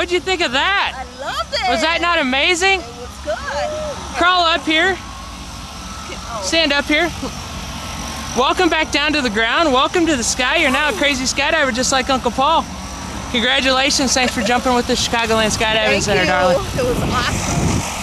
What'd you think of that? I loved it. Was that not amazing? It was good. Crawl up here. Stand up here. Welcome back down to the ground. Welcome to the sky. You're now a crazy skydiver just like Uncle Paul. Congratulations. Thanks for jumping with the Chicagoland Skydiving Center, darling. It was awesome.